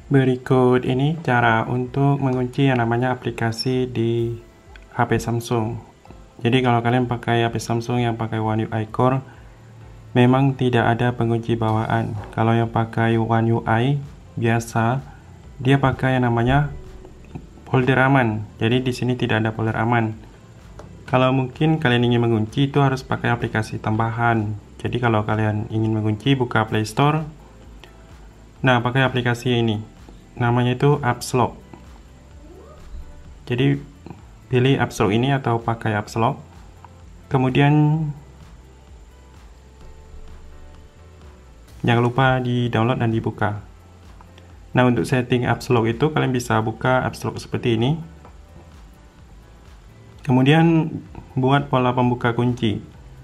Berikut ini cara untuk mengunci yang namanya aplikasi di HP Samsung. Jadi kalau kalian pakai HP Samsung yang pakai One UI Core, memang tidak ada pengunci bawaan. Kalau yang pakai One UI biasa, dia pakai yang namanya folder aman. Jadi di sini tidak ada folder aman. Kalau mungkin kalian ingin mengunci, itu harus pakai aplikasi tambahan. Jadi kalau kalian ingin mengunci, buka Play Store. Nah, pakai aplikasi ini. Namanya itu Apps Lock. Jadi pilih Apps Lock ini atau pakai Apps Lock. Kemudian jangan lupa di-download dan dibuka. Nah, untuk setting Apps Lock itu kalian bisa buka Apps Lock seperti ini. Kemudian buat pola pembuka kunci.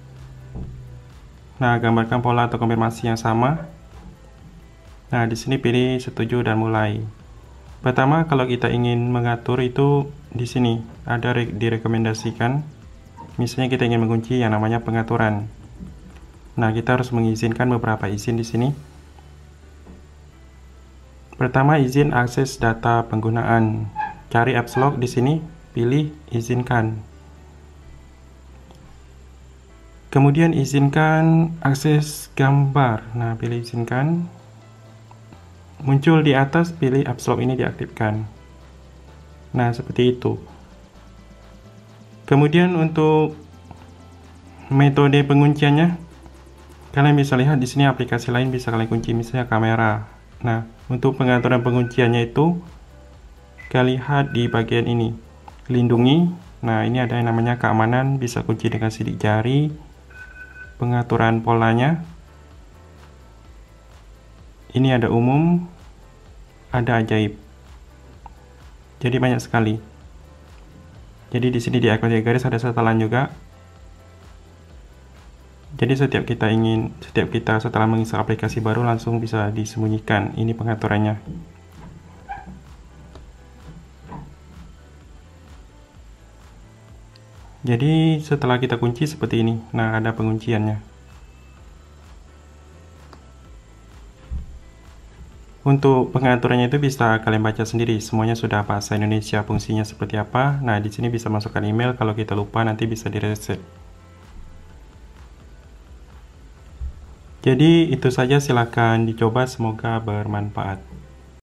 Nah, gambarkan pola atau konfirmasi yang sama. Nah, di sini pilih setuju dan mulai. Pertama, kalau kita ingin mengatur itu di sini ada direkomendasikan. Misalnya kita ingin mengunci yang namanya pengaturan. Nah, kita harus mengizinkan beberapa izin di sini. Pertama, izin akses data penggunaan. Cari Apps Lock di sini, pilih izinkan. Kemudian izinkan akses gambar. Nah, pilih izinkan. Muncul di atas, pilih Apps Lock ini diaktifkan. Nah, seperti itu. Kemudian untuk metode pengunciannya, kalian bisa lihat di sini aplikasi lain bisa kalian kunci, misalnya kamera. Nah, untuk pengaturan pengunciannya itu, kalian lihat di bagian ini, lindungi. Nah, ini ada yang namanya keamanan, bisa kunci dengan sidik jari. Pengaturan polanya. Ini ada umum, ada ajaib. Jadi banyak sekali. Jadi di sini di icon garis ada setelan juga. Jadi setiap kita setelah menginstal aplikasi baru langsung bisa disembunyikan. Ini pengaturannya. Jadi setelah kita kunci seperti ini. Nah, ada pengunciannya. Untuk pengaturannya itu bisa kalian baca sendiri. Semuanya sudah bahasa Indonesia, fungsinya seperti apa. Nah, di sini bisa masukkan email, kalau kita lupa nanti bisa direset. Jadi itu saja, silakan dicoba, semoga bermanfaat.